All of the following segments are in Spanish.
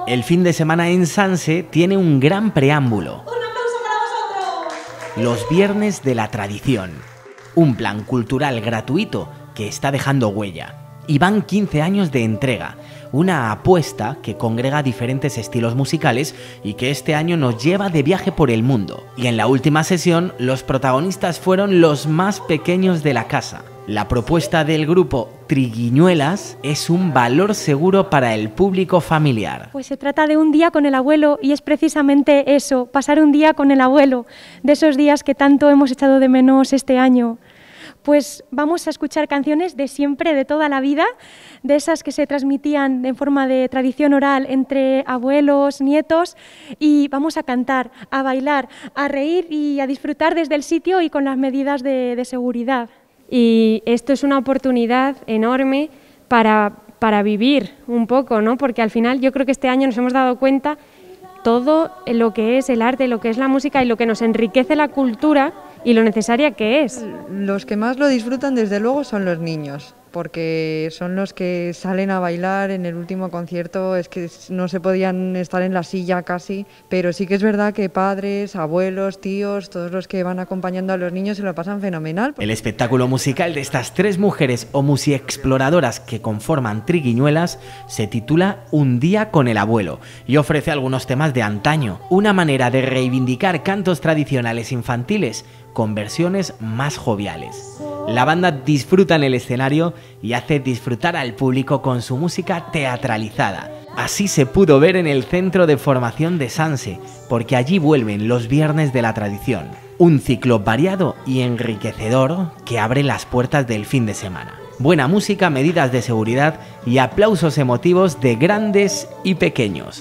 El fin de semana en Sanse tiene un gran preámbulo. ¡Un aplauso para vosotros! Los Viernes de la Tradición. Un plan cultural gratuito que está dejando huella. Y van 15 años de entrega. Una apuesta que congrega diferentes estilos musicales y que este año nos lleva de viaje por el mundo. Y en la última sesión, los protagonistas fueron los más pequeños de la casa. La propuesta del grupo Triguiñuelas es un valor seguro para el público familiar. Pues se trata de un día con el abuelo y es precisamente eso, pasar un día con el abuelo, de esos días que tanto hemos echado de menos este año. Pues vamos a escuchar canciones de siempre, de toda la vida, de esas que se transmitían en forma de tradición oral entre abuelos, nietos, y vamos a cantar, a bailar, a reír y a disfrutar desde el sitio y con las medidas de seguridad. Y esto es una oportunidad enorme para vivir un poco, ¿no? Porque al final yo creo que este año nos hemos dado cuenta todo lo que es el arte, lo que es la música y lo que nos enriquece la cultura y lo necesaria que es. Los que más lo disfrutan desde luego son los niños, porque son los que salen a bailar. En el último concierto es que no se podían estar en la silla casi, pero sí que es verdad que padres, abuelos, tíos, todos los que van acompañando a los niños se lo pasan fenomenal. El espectáculo musical de estas tres mujeres o musiexploradoras que conforman Triguiñuelas se titula Un día con el abuelo y ofrece algunos temas de antaño, una manera de reivindicar cantos tradicionales infantiles con versiones más joviales. La banda disfruta en el escenario y hace disfrutar al público con su música teatralizada. Así se pudo ver en el Centro de Formación de Sanse, porque allí vuelven los Viernes de la Tradición. Un ciclo variado y enriquecedor que abre las puertas del fin de semana. Buena música, medidas de seguridad y aplausos emotivos de grandes y pequeños.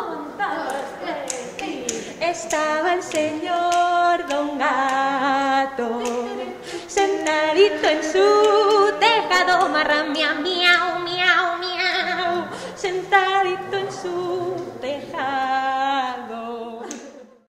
Estaba el señor Don Gato sentadito en su tejado, marra miau, miau, miau, miau, sentadito en su tejado.